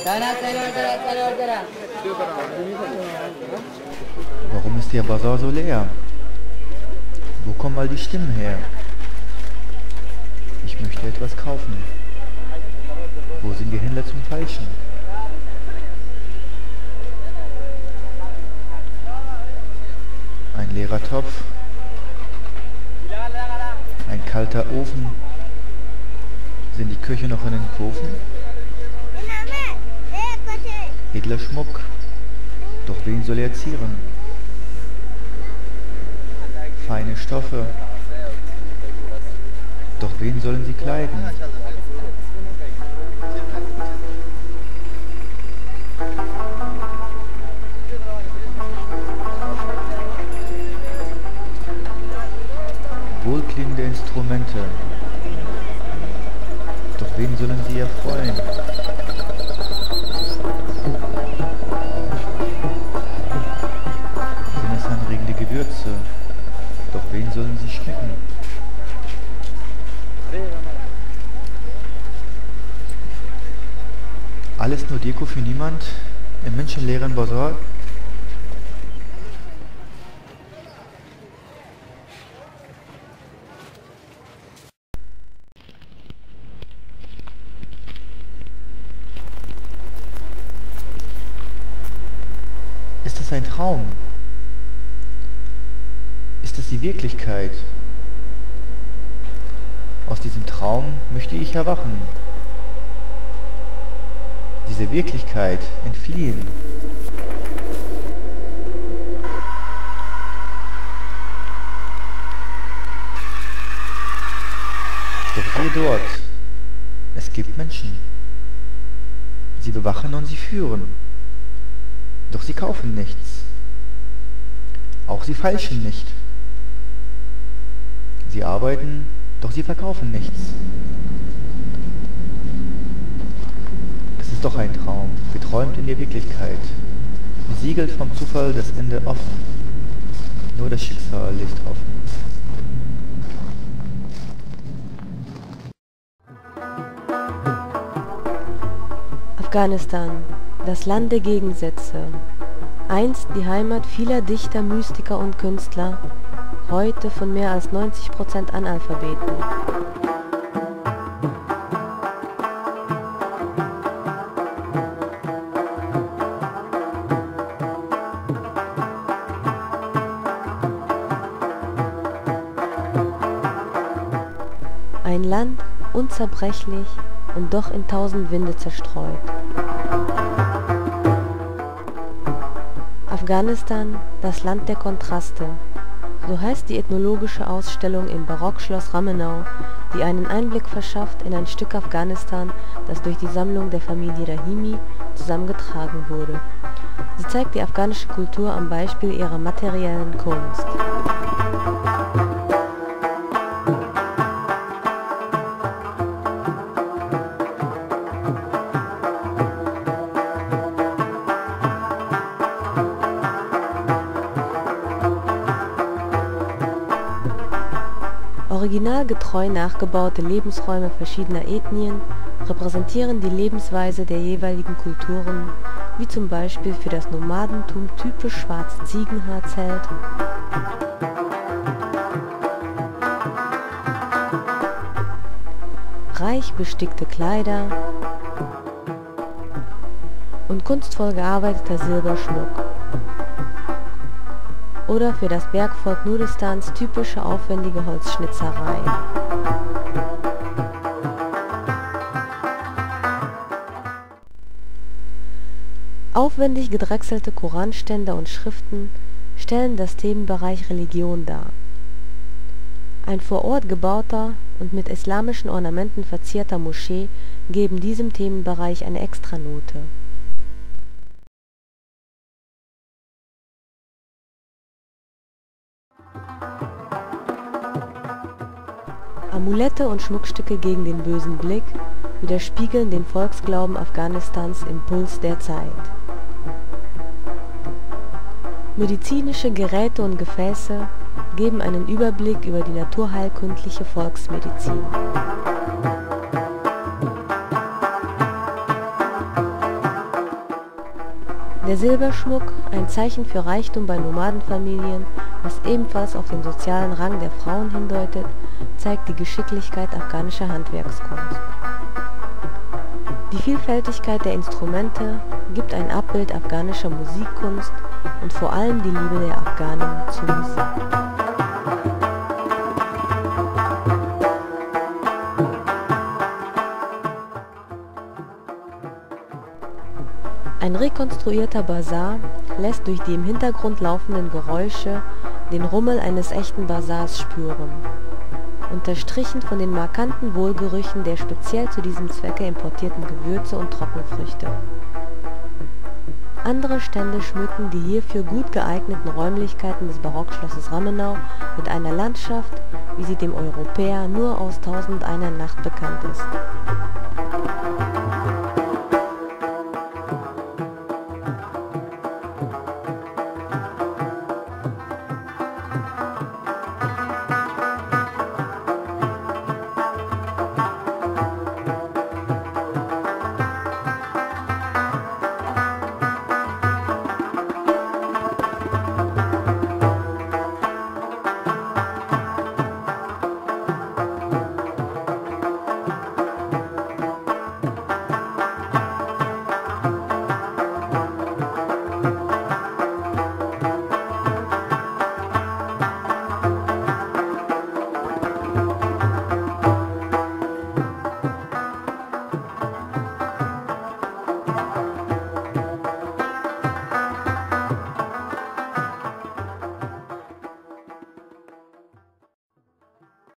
Warum ist der Bazar so leer? Wo kommen all die Stimmen her? Ich möchte etwas kaufen. Wo sind die Händler zum Falschen? Ein leerer Topf. Ein kalter Ofen. Sind die Köche noch in den Ofen? Edler Schmuck. Doch wen soll er zieren? Feine Stoffe. Doch wen sollen sie kleiden? Wohlklingende Instrumente. Doch wen sollen sie erfreuen? Sinnesanregende Gewürze. Doch wen sollen sie schmecken? Alles nur Deko für niemand im menschenleeren Bazar? Ist das ein Traum? Ist das die Wirklichkeit? Aus diesem Traum möchte ich erwachen. Diese Wirklichkeit entfliehen. Doch siehe dort, es gibt Menschen. Sie bewachen und sie führen. Doch sie kaufen nichts. Auch sie feilschen nicht. Sie arbeiten, doch sie verkaufen nichts. Es ist doch ein Traum, geträumt in der Wirklichkeit. Besiegelt vom Zufall das Ende offen. Nur das Schicksal lässt hoffen. Afghanistan, das Land der Gegensätze. Einst die Heimat vieler Dichter, Mystiker und Künstler, heute von mehr als 90% Analphabeten. Ein Land unzerbrechlich und doch in tausend Winde zerstreut. Afghanistan, das Land der Kontraste. So heißt die ethnologische Ausstellung im Barockschloss Ramenau, die einen Einblick verschafft in ein Stück Afghanistan, das durch die Sammlung der Familie Rahimi zusammengetragen wurde. Sie zeigt die afghanische Kultur am Beispiel ihrer materiellen Kunst. Originalgetreu nachgebaute Lebensräume verschiedener Ethnien repräsentieren die Lebensweise der jeweiligen Kulturen, wie zum Beispiel für das Nomadentum typisch schwarze Ziegenhaarzelt, reich bestickte Kleider und kunstvoll gearbeiteter Silberschmuck. Oder für das Bergvolk Nuristans typische aufwendige Holzschnitzerei. Aufwendig gedrechselte Koranständer und Schriften stellen das Themenbereich Religion dar. Ein vor Ort gebauter und mit islamischen Ornamenten verzierter Moschee geben diesem Themenbereich eine Extranote. Amulette und Schmuckstücke gegen den bösen Blick widerspiegeln den Volksglauben Afghanistans im Puls der Zeit. Medizinische Geräte und Gefäße geben einen Überblick über die naturheilkundliche Volksmedizin. Der Silberschmuck, ein Zeichen für Reichtum bei Nomadenfamilien, was ebenfalls auf den sozialen Rang der Frauen hindeutet, zeigt die Geschicklichkeit afghanischer Handwerkskunst. Die Vielfältigkeit der Instrumente gibt ein Abbild afghanischer Musikkunst und vor allem die Liebe der Afghanen zur Musik. Ein rekonstruierter Basar lässt durch die im Hintergrund laufenden Geräusche den Rummel eines echten Basars spüren, unterstrichen von den markanten Wohlgerüchen der speziell zu diesem Zwecke importierten Gewürze und Trockenfrüchte. Andere Stände schmücken die hierfür gut geeigneten Räumlichkeiten des Barockschlosses Ramenau mit einer Landschaft, wie sie dem Europäer nur aus 1001 Nacht bekannt ist.